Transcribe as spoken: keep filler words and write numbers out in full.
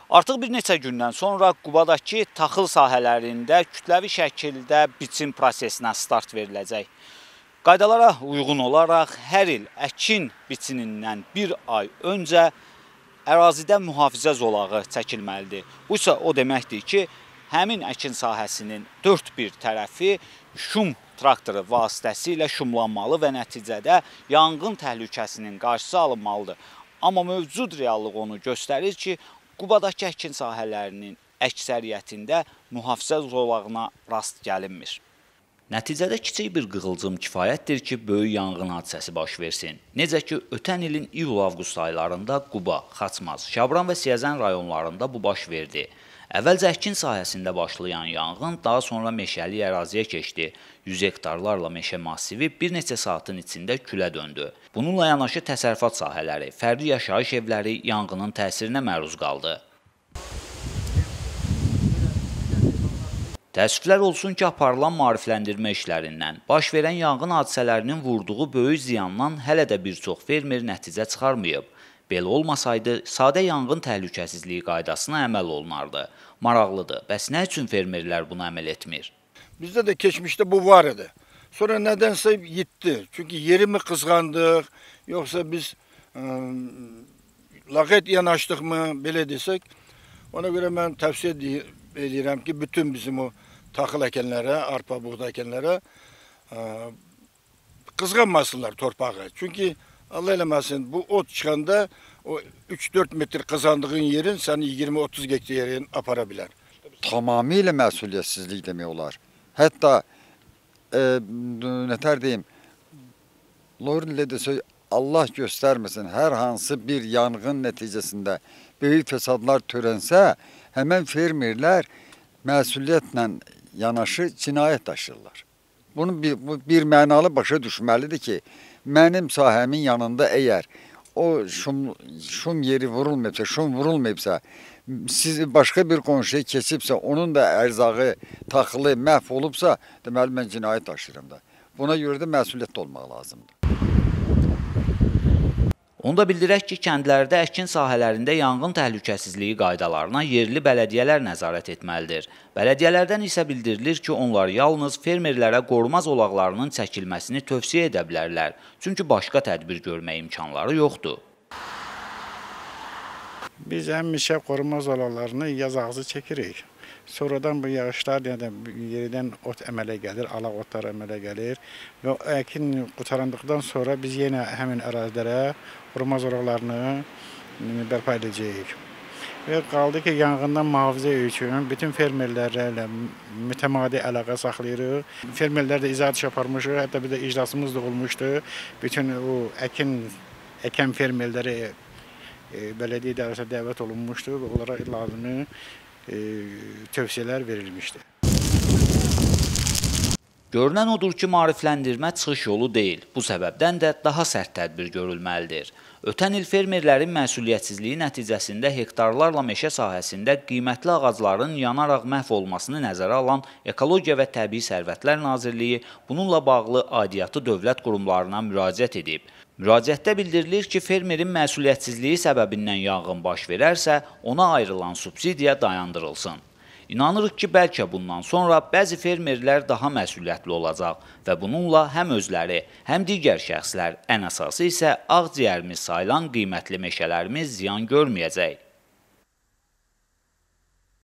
Artıq bir neçə gündən sonra Qubadakı taxıl sahələrində kütləvi şəkildə biçim prosesinə start veriləcək. Qaydalara uyğun olaraq hər il əkin biçimindən bir ay öncə ərazidə mühafizə zolağı çəkilməlidir. Bu isə o deməkdir ki, həmin əkin sahəsinin dörd bir tərəfi şum traktoru vasitəsilə şumlanmalı və nəticədə yanğın təhlükəsinin qarşısı alınmalıdır. Amma mövcud reallıq onu göstərir ki, Qubadakı əkin sahələrinin əksəriyyətində mühafizə zolağına rast gəlinmir. Nəticədə kiçik bir qığılcım kifayətdir ki, böyük yanğın hadisəsi baş versin. Necə ki, ötən ilin iyul-avqust aylarında Quba, Xaçmaz, Şabran və Siyəzən rayonlarında bu baş verdi. Əvvəlcə əkin sahəsində başlayan yanğın daha sonra meşəli əraziyə keçdi. yüz hektarlarla meşə massivi bir neçə saatın içində külə döndü. Bununla yanaşı təsərrüfat sahələri, fərdi yaşayış evləri yanğının təsirinə məruz qaldı. Təəssüflər olsun ki, aparılan maarifləndirmə işlərindən baş verən yanğın hadisələrinin vurduğu böyük ziyandan hələ də bir çox fermer nəticə çıxarmayıb. Belə olmasaydı, sadə yanğın təhlükəsizliyi qaydasına əməl olunardı. Maraqlıdır, bəs nə üçün fermerlər bunu əməl etmir? Bizdə də keçmişdə bu var idi. Sonra nədənsə gitti. Çünki yeri mi qızğandıq, yoxsa biz ə, laqeyd yanaşdıq mı, belə desək. Ona görə mən tövsiyə edirəm ki, bütün bizim o taxıl əkənlərə, arpa, buğda əkənlərə ə, qızğanmasınlar torpağı. Çünki Allah eləməsin, bu ot çıxanda o üç dörd metr qazandığın yerin səni iyirmi otuz hektar yerin apara bilər. Tamamilə məsuliyyətsizlik demək olar. Hətta e, nətər deyim, Lornlə desək, Allah göstərməsin, hər hansı bir yanğın nəticəsində böyük fəsadlar törənsə, həmən fermerlər məsuliyyətlə yanaşı cinayət daşırlar. Bunu bir, bu bir mənalı başa düşməlidir ki, mənim sahəmin yanında əgər o şum, şum yeri vurulmayıbsa, şum vurulmayıbsa, siz başqa bir qonşuya keçibsə, onun da ərzağı, taxılı məhv olubsa, deməli mən cinayət daşıyıram da. Buna görə də məsuliyyətli olmaq lazımdır. Onu da bildirək ki, kəndlərdə əkin sahələrində yanğın təhlükəsizliyi qaydalarına yerli bələdiyyələr nəzarət etməlidir. Bələdiyyələrdən isə bildirilir ki, onlar yalnız fermerlərə qoruma zolaqlarının çəkilməsini tövsiyə edə bilərlər. Çünki başqa tədbir görmək imkanları yoxdur. Biz həmişə qoruma zolaqlarını yaz ağzı çəkirik. Sonradan bu yağışlar yerdən ot əmələ gəlir, alaq otlar əmələ gəlir və əkin qurtarandıqdan sonra biz yenə həmin ərazilərə qoruma zolaqlarını bərpa edəcəyik. Və qaldı ki, yanğından mühafizə üçün bütün fermerlərlə mütəmadi əlaqə saxlayırıq. Fermerlər də izahat iş aparmışıq, hətta bir də iclasımız da olmuşdu. Bütün o əkin, əkən fermerləri e, bələdiyyə idarəsinə dəvət olunmuşdu və onlara lazımi E, tövsiyələr verilmişdir. Görünən odur ki, maarifləndirmə çıxış yolu deyil. Bu səbəbdən də daha sərt tədbir görülməlidir. Ötən il fermerlərin məsuliyyətsizliyi nəticəsində hektarlarla meşə sahəsində qiymətli ağacların yanaraq məhv olmasını nəzərə alan Ekologiya və Təbii Sərvətlər Nazirliyi bununla bağlı aidiyyatı dövlət qurumlarına müraciət edib. Müraciətdə bildirilir ki, fermerin məsuliyyətsizliyi səbəbindən yanğın baş verərsə, ona ayrılan subsidiya dayandırılsın. İnanırıq ki, bəlkə bundan sonra bəzi fermerlər daha məsuliyyətli olacaq və bununla həm özləri, həm digər şəxslər, ən əsası isə ağciyərimiz sayılan qiymətli meşələrimiz ziyan görməyəcək.